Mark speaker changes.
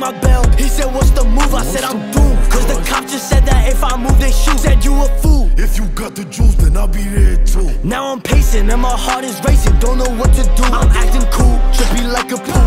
Speaker 1: my bell. He said, what's the move? I said, I'm doomed. Cause the cops just said that if I move, they shoot. Said you a fool.
Speaker 2: If you got the juice, then I'll be there too.
Speaker 1: Now I'm pacing and my heart is racing. Don't know what to do. I'm acting cool, trippy like a pool.